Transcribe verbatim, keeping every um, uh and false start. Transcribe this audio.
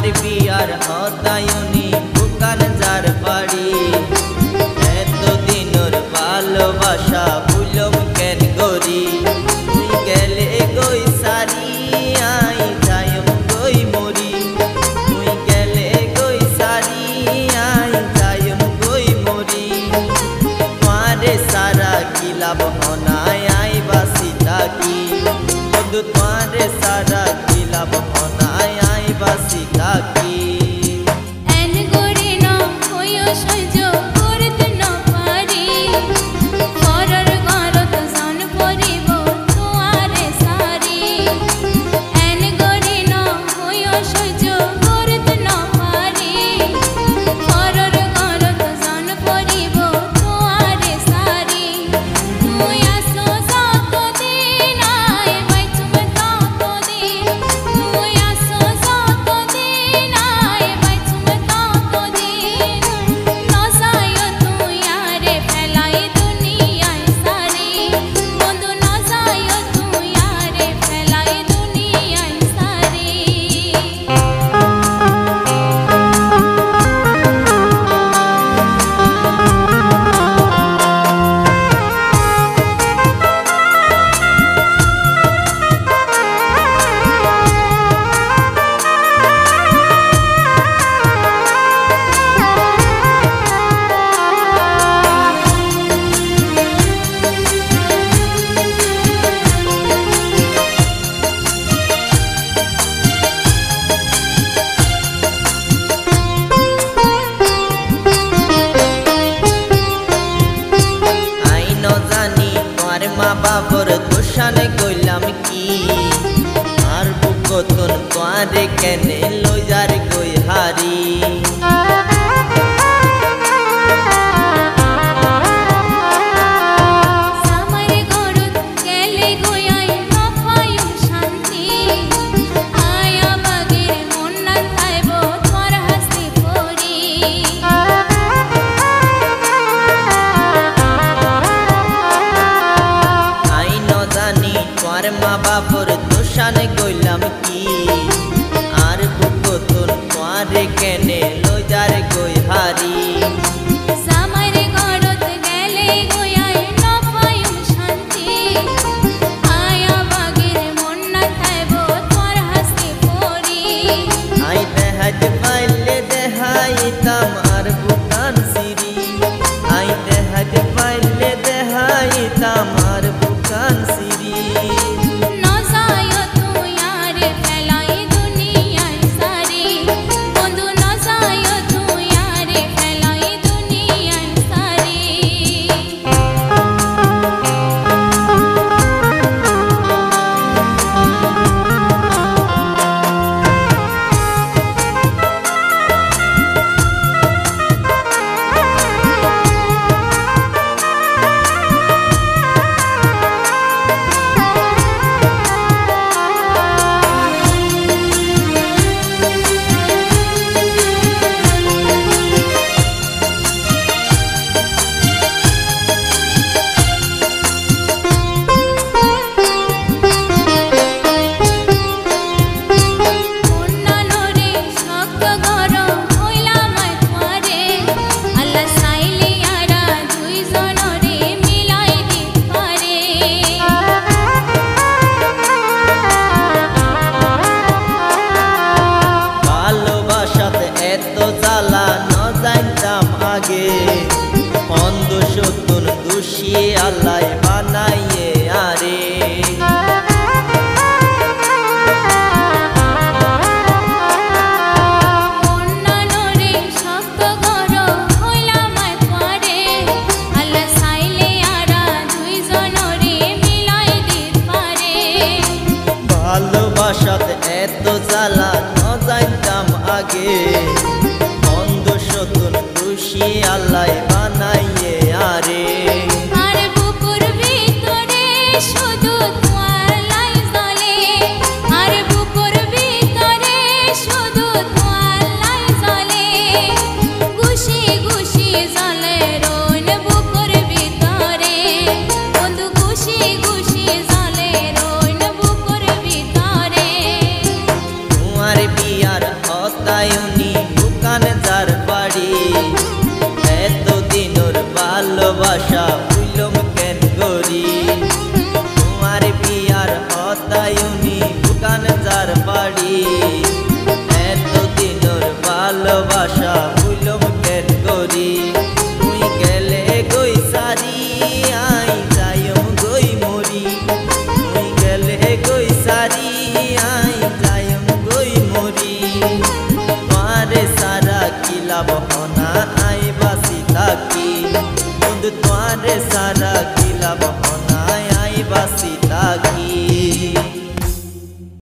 বিয়ার হতায়নি বুকান যার বাড়ি এতদিনের ভালোবাসা ভুলম কেন গরি তুই গেলে গই সারি আই যায়ম গই মরি তুই গেলে গই সারি আই যায়ম গই মরি তোমারে সারা কি লাভ হনায় আই বাসি থাকি বন্ধু তোমারে সারা কি লাভ হনায় আই বাসি থাকি মা বাবর দোষানে কইলাম কি আর বুকতন তোয়ারে কেনে লইজার কই হারি মা বাবর দোষানে কইলাম কি আর বুকতন তোয়ারে কেনে লইজার কই হারি আই দেহাজ পাইলে দেহাইতাম আর বুকান সিরি আই দেহাজ পাইলে দেহাইতাম আর বুকান সিরি অন্ধ সতুন দোষী আল্লাহ বানাইয়ে আরে ভালোবাসাত এত জ্বালা ন জানতাম আগে অন্ধ সতুন দোষী আল্লাহ বানাইয়ে আরে আর বুকুর ভিতরে শুধু তোমার লাই জ্বলে আর বুকুর ভিতরে শুধু তোমার লাই জ্বলে গুশি গুশি জ্বলে রোন বুকুর ভিতরে বন্ধু গুশি গুশি জ্বলে রোন বুকুর ভিতরে তোমার বিয়ার হতায় বাড়ি এতদিনের ভালোবাসা ভুলম কেন করি তুই গেলে গই সারি আই যাইম গই মরি তুই গেলে গই সারি আই যাইম গই মরি তোমারে সারা কি লাভ হনা আই বাসি থাকি বন্ধু তোমারে সারা কি লাভ হনা আই বাসি থাকি